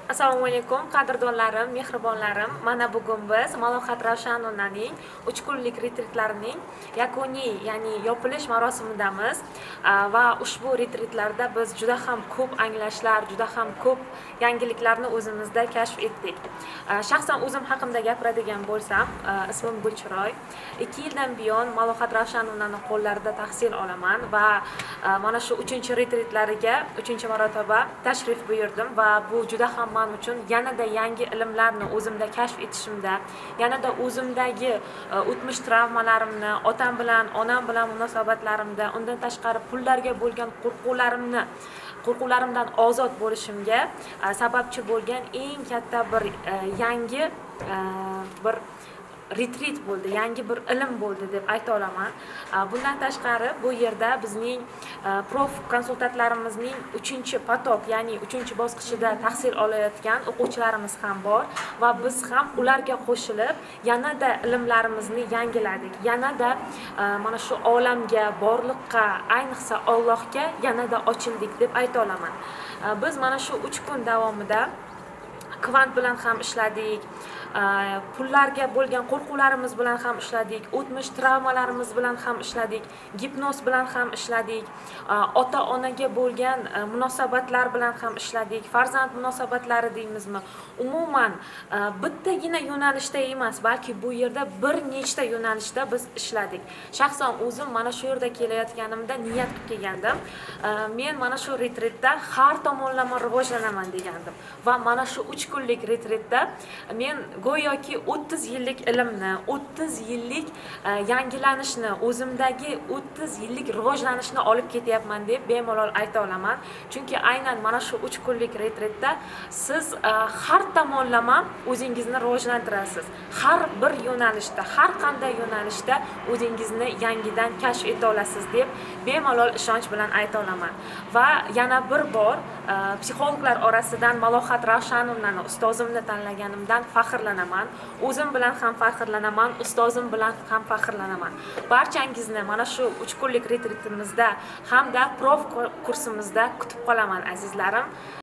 Assalomu alaykum, qadrdonlarim, mehribonlarim. Mana bugun biz Malohat Ravshan-Unnaning 3 kunlik retretlarining yakuniy, ya'ni yopilish marosimidamiz va ushbu retretlarda biz juda ham ko'p anglashlar, juda ham ko'p yangiliklarni o'zimizda kashf etdik. Shaxsan o'zim haqimda gapiradigan bo'lsam, ismim Gulchiroy. 2 yildan buyon Malohat Ravshan-Unnaning qo'llarida tahsil olaman va mana shu 3-retretlariga 3-marotaba tashrif buyurdim va bu juda ham men uchun yanada yangi ilmlarni o'zimda kashf etishimda, yanada o'zimdagi o'tmish travmalarimni, otam bilan, onam bilan munosabatlarimda, undan tashqari pullarga bo'lgan qo'rquvlarimdan ozod bo'lishimga sababchi bo'lgan eng katta bir yangi bir retreat bo'ldi, yangi bir ilm bo'ldi deb ayta olaman. Bundan tashqari bu yerda bizning prof konsultantlarimizning 3-patok, ya'ni 3-bosqichida tahsil olayotgan o'quvchilarimiz ham bor va biz ham ularga qo'shilib yanada ilmlarimizni yangiladik. Yanada mana shu olamga, borliqqa, ayniqsa Allohga yanada ochildik deb ayta olaman. Biz mana shu 3 kun davomida kvant bilan ham ishladik, pullarga bo'lgan qo'rquvlarimiz bilan ham ishladik, o'tmish travmalarimiz bilan ham ishladik, gipnoz bilan ham ishladik, ota-onaga bo'lgan munosabatlar bilan ham ishladik, farzand munosabatlari deymizmi. Umuman bittagina yo'nalishda emas, balki bu yerda bir nechta yo'nalishda biz ishladik. Shaxsan o'zim mana shu yerda kelayotganimda niyat qilib kelgandim. Men mana shu retretda har tomonlama rivojlanaman degandim va mana shu 3 kunlik retretda men go'yoki 30 yillik ilmni, 30 yillik yangilanishni, o'zimdagi 30 yillik rivojlanishni olib ketyapman deb bemalol ayta olaman. Chunki aynan mana shu 3 kunlik retretda siz har tomonlama o'zingizni rivojlantirasiz. Har bir yo'nalishda, har qanday yo'nalishda o'zingizni yangidan kashf eta olasiz deb bemalol ishonch bilan ayta olaman. Va yana bir bor psixologlar orasidan Malohat Ravshan-Unnani ustozimni tanlaganimdan faxrlanaman. O'zim bilan ham faxrlanaman, ustozim bilan ham faxrlanaman. Barchangizni mana shu 3 kunlik retretimizda hamda prof kursimizda kutib qolaman azizlarim.